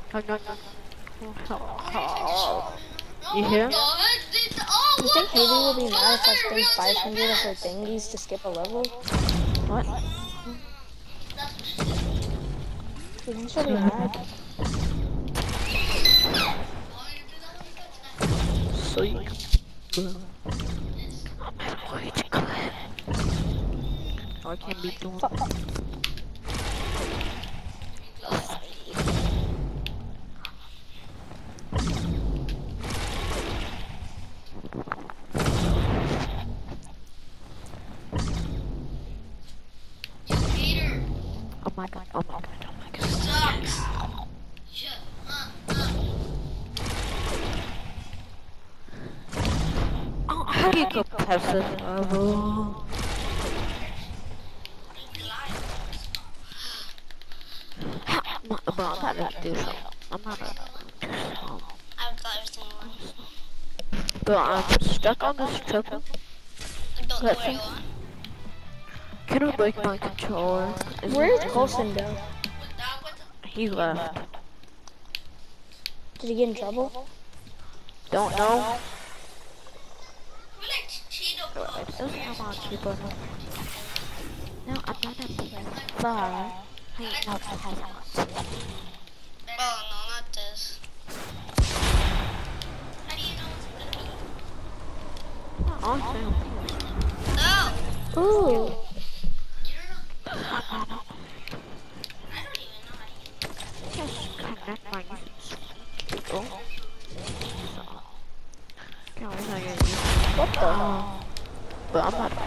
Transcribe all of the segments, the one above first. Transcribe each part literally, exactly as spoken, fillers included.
No, no, no. You hear? You think Haley will be mad if I spend five hundred of her thingies to skip a level? What? You think she'll be mad? So you can... I'm going to clip. I can't be doing that. Oh my god, oh my god, oh my god. Sucks. Shut up. Oh, how do you go past this level? Well, I'm not gonna do so. I'm not gonna do so. I've got everything. But I'm stuck on this triple. I don't know where you are. Can I break my controller? Is Where did Colson go? He left. Did he get in trouble? Don't know. Cheeto Alright, this is how much people know. No, I'm not a player. But I ain't not a player. Oh no, not this. How do you know it's gonna be? No! Ooh. You don't know? I don't even know how to use it. Just connect my people. So. Can't wait till I get you. What the? Um, but I'm not.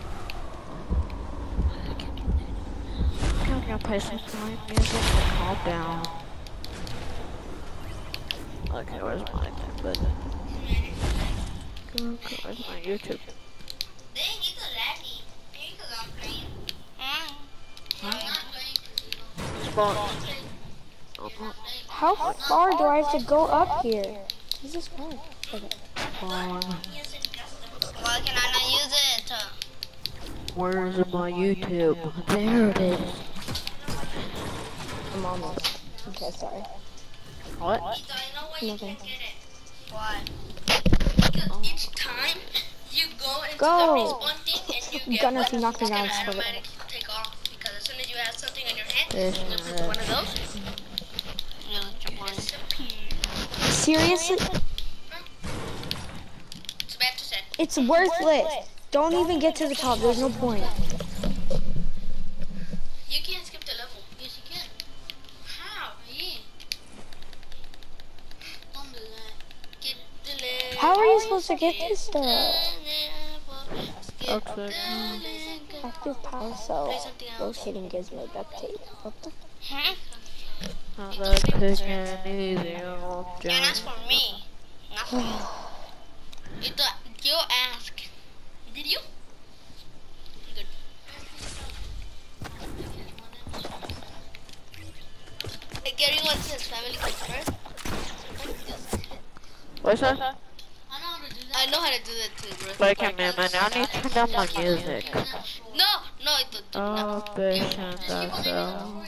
I'm gonna play some fine music and calm down. Okay, where's my thing? But where's my YouTube? Dang, you could laggy. You could I'm playing. Mm. I'm not playing. Spawn. Oh, no. How far do I have to go up here? Jesus Christ. Okay. Spawn. Why can I not use it? Where's my YouTube? There it is. I'm almost. Okay, sorry. What? Nothing. Why? Because each time you go into Go. the respawn thing and you get Gunner, one, if you knock me it's down, gonna it's automatically take off. Because as soon as you have something on your hand, This you is click one of those. You'll disappear. Seriously? It's bad to say. It's worthless. Don't even get to the top. There's no point. You can't skip the level. Yes, you can. How? Yeah. Don't do that. Get the level. How are you supposed to get this stuff? Okay. Active power cell. Rotating gizmo duct tape. What the? Hmm? Not that quick and easy. Oh, And that's for me. Not for you. You thought you ask. Did you? Good. Hey, Gary wants his family comes first. What's that? I know how to do that too, bro. Like a man, man, I need to turn down my music. No, no, I don't do Oh, that. patient, that's so.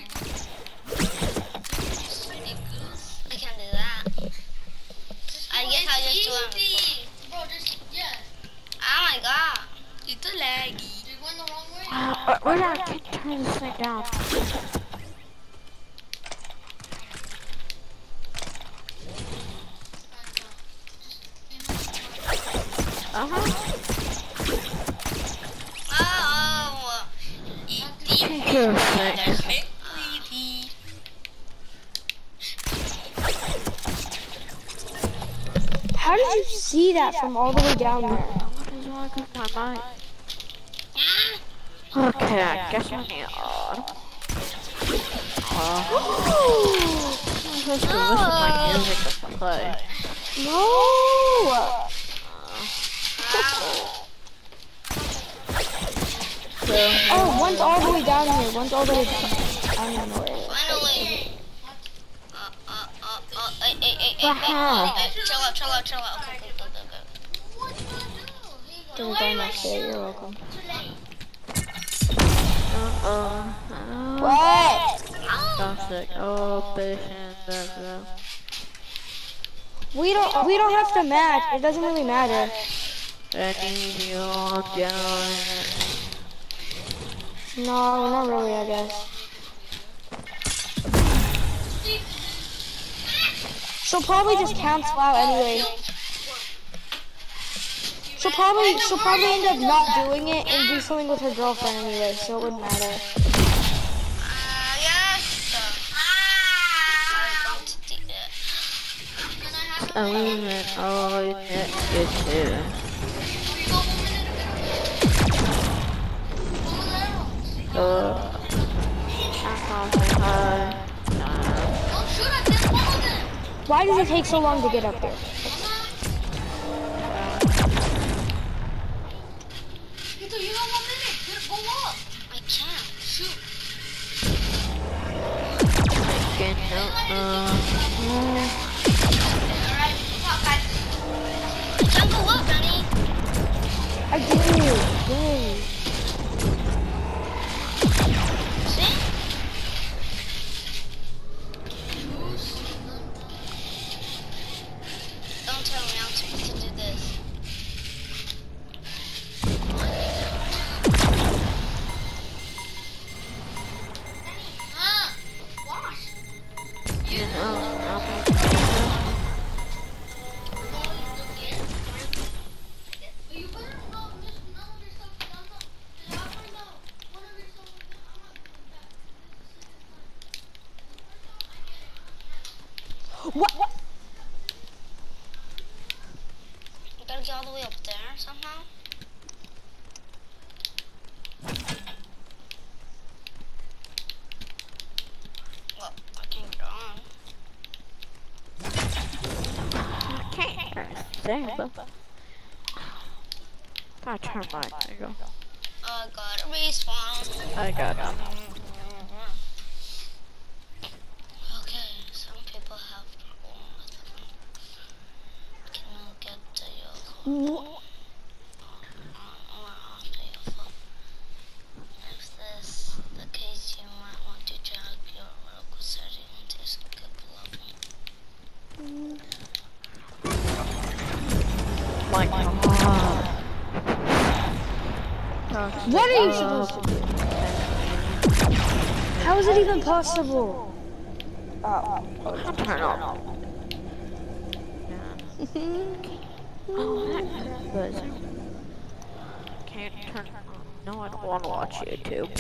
I can't do that. I guess I just do it. Bro, just, yeah. Oh my god. It's too laggy. Did you went the wrong way? Uh, where did I can turn this thing down? Uh-huh. Oh, Take your thing. How did you see that from all the way down there? What is wrong with my mic? Okay, I guess I need uh, uh, I'm supposed to listen to my music to play. No! So, Oh, one's all the way down here. One's all the way down here. I don't know where it is. Finally. Uh, uh, uh, uh, hey, hey, hey, hey, Wow. hey, hey, chill out, chill out, chill out. Okay, okay, okay, okay. Don't go next to it. You're welcome. uh, uh, What? Toxic, oh, patient. back though. We don't we don't have to match. It doesn't really matter. I need you all down. No, not really, I guess. She'll probably just cancel out anyway. She'll probably she'll probably end up not doing it and do something with her girlfriend anyway, so it wouldn't matter. Uh, yes. I want to do it. I mean, oh, it's good too. Uh, I'm calling her. Why does it take so long to get up there? I can't. Shoot. Can't help, uh, Alright, fuck, I... I can't go up, Danny. I do. Yay. See? Don't tell me I'm supposed to do this. Ah, wash. you know, I'm What? You gotta get all the way up there somehow. Well, I can't get on. I can't say, but I turn my thing off. Oh, I gotta respawn. I got it. Okay, some people have problems with it. Can I get to your phone? Or off to your phone? If this the case, you might want to check your local settings to skip level. My God. What are you supposed to do? How is it even possible? Oh. Turn off. Oh, that buzzer. Can't turn it on. No, I don't want to watch YouTube.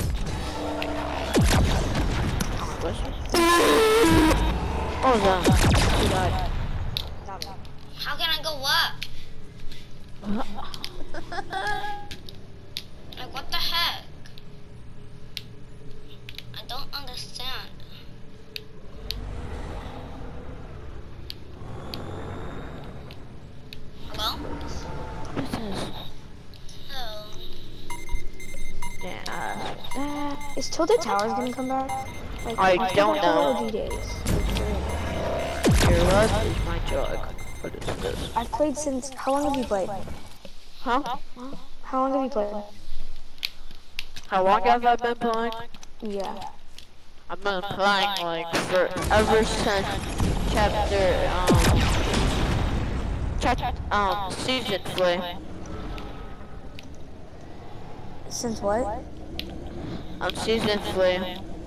Oh, that. He died. How can I go up? Like, what the heck? I don't understand. Hello? What's this? Oh. Yeah. Uh, Is Tilted Towers gonna come back? Like, I after don't the know. O G days. Your love is my jug. What is this? I've played since. How long have you played? Huh? How long have you played? How long have I been playing? Yeah. I've been playing like for ever since chapter um chapter um season three. Since what? Um season three.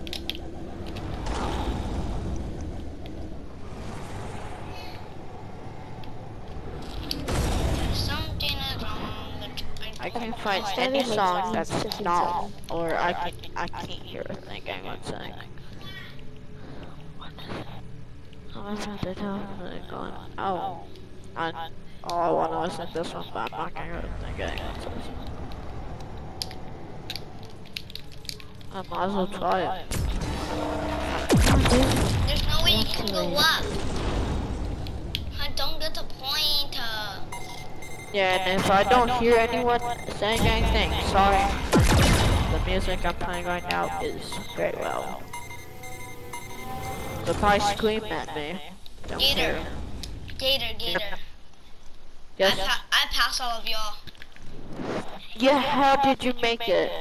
Something is wrong, but I I can't find started, any like, song that's fifteen not, seconds. or I can I can't hear a thing anyone's saying. I'm about to tell them going. Oh, I oh I want to listen to this one, but I'm not gonna hear a thing anyone says. I might as well try it. there's no way you can go up. I don't get the point. Uh, Yeah, and if I don't hear anyone saying anything, sorry. The music I'm playing right now is very loud. They'll probably scream at me. Don't Gator. care. Gator, Gator. Yes? I, pa I pass all of y'all. Yeah, how did you make it?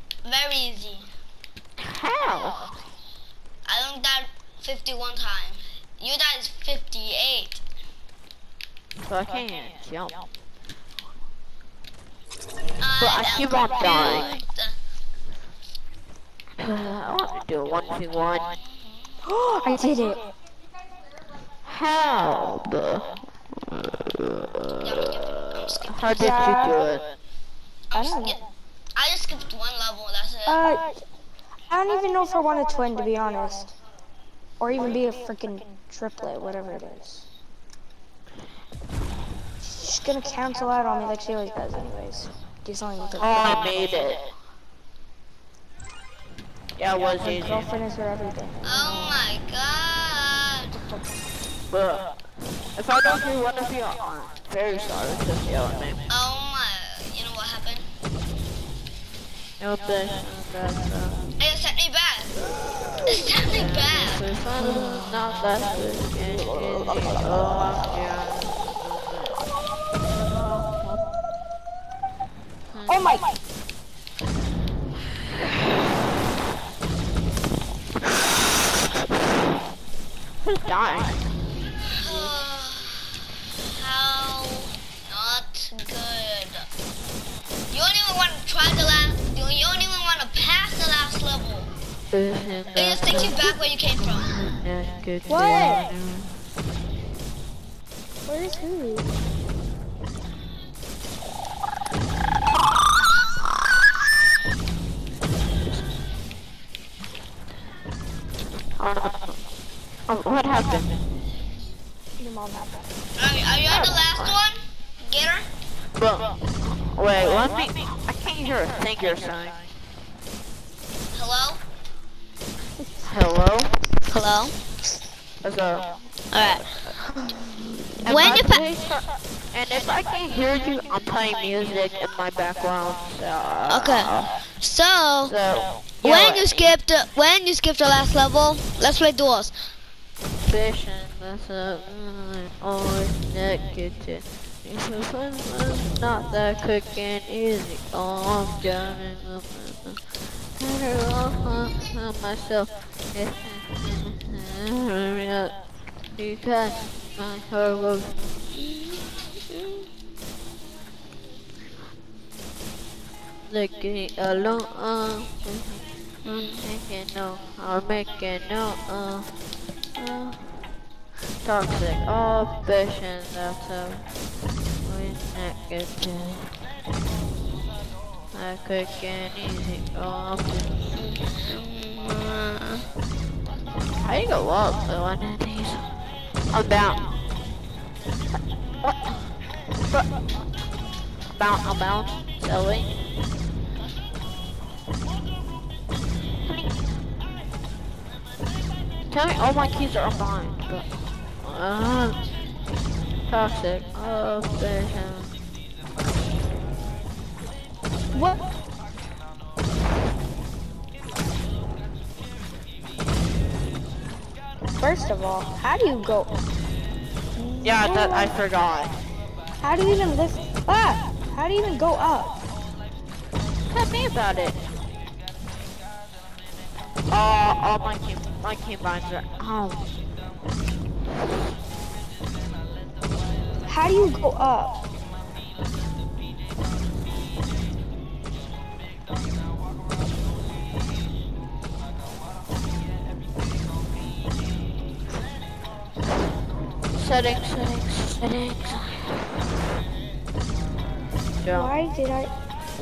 Very easy. How? I learned that fifty-one times. You died is fifty-eight. So I can't jump. I But I keep on don't dying. do I want to do a one v one. I did it. How? The, the- how did you do it? I don't know. I just skipped one level, that's it. Uh, I don't even know if I want a twin, to be honest. Or even be a freaking triplet, whatever it is. She's gonna cancel out on me like she always does anyways. Do something with her. Oh, I made it. Yeah, it was Her easy. girlfriend is her everything. Oh my god. But if I don't hear one of you, I'm very sorry to yell at me. Oh my, you know what happened? No, this, that, that. It sent me back. It sent me back. The sun is not that good, and it is, oh, yeah. Oh my! Who's dying? How not good. You don't even want to try the last, you don't even want to pass the last level. It just takes you back where you came from. What? Where's who? Uh, oh, what happened? Your mom happened. Are, are you on the last one? Get her? Well, wait, let me. I can't hear a thing you're saying. Hello? Hello? Hello? What's up? Alright. And When my if I- place are- and if I can't hear you, I'm playing music in my background. So, Okay. So, So, yeah, when like, you skipped the, when you skipped the last level, let's play duels. fish and that's a always negative. It's not that quick and easy. Oh, I'm drowning up myself. Because my heart was. Looking alone, uh, making no, I'm making no, uh, uh, toxic, all vision, that's a we negative. I quick and easy, oh, how you go up to one of these? I'm down. What? What? Bound, I'm bound, silly. Tell me all my keys are unbound, but uh, toxic. Oh, vision. What? First of all, how do you go? Yeah, that I forgot. How do you even lift? Ah! How do you even go up? Tell me about it. Oh, all my key, my keybinds are. Oh. How do you go up? Settings, settings, settings. Jump. Why did I?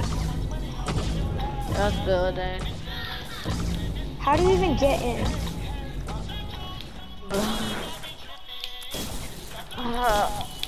That's building. How do you even get in? Uh,